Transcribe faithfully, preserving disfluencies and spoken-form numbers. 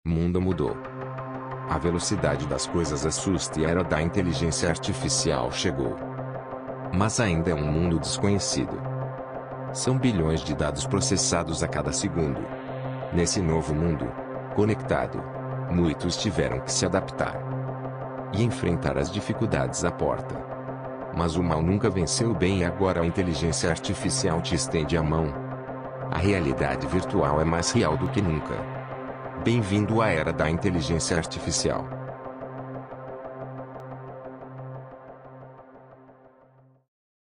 Mundo mudou. A velocidade das coisas assusta e a era da inteligência artificial chegou. Mas ainda é um mundo desconhecido. São bilhões de dados processados a cada segundo. Nesse novo mundo, conectado, muitos tiveram que se adaptar e enfrentar as dificuldades à porta. Mas o mal nunca venceu o bem e agora a inteligência artificial te estende a mão. A realidade virtual é mais real do que nunca. Bem-vindo à era da inteligência artificial.